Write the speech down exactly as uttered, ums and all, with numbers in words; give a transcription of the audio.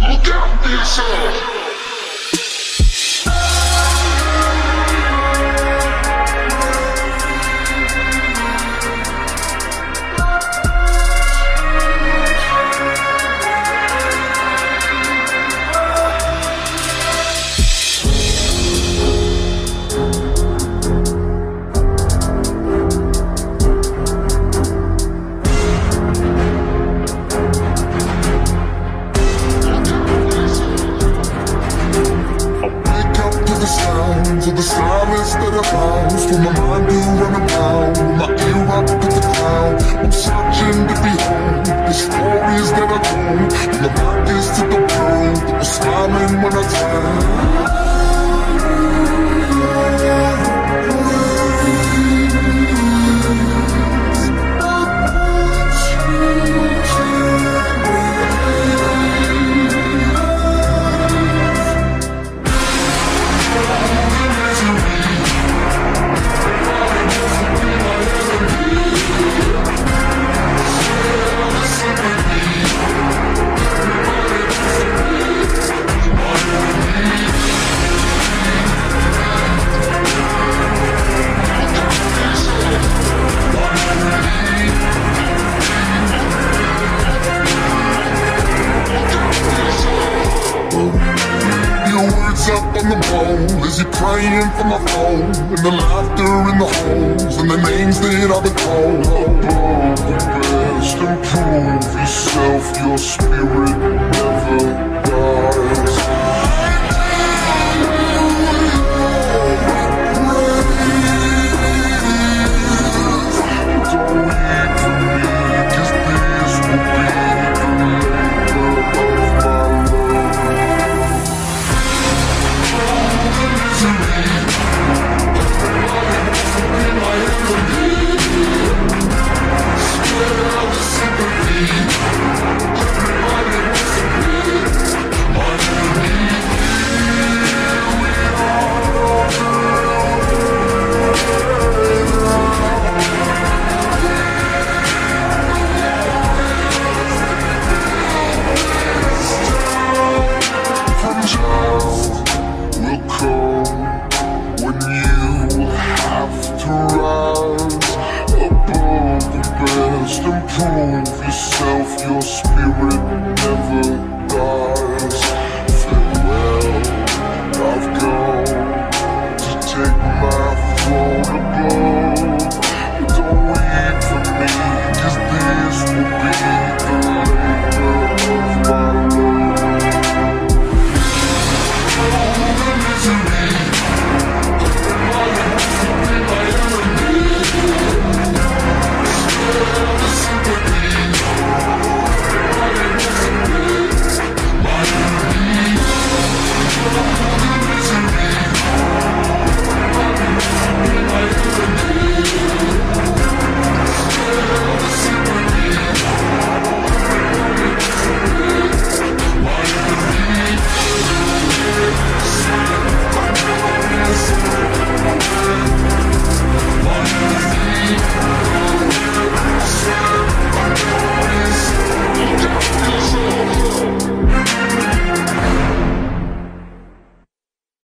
Look out for yourself. To the silence that abounds, for my mind to run around, with my ear up to the ground. I'm searching to behold the stories that I told, and my back is to the world, I'm smiling when I turn. Up on the wall, is he praying for my phone? And the laughter in the holes, and the names that I've been called. Above the best, improve yourself, your spirit never dies. Improve yourself, your spirit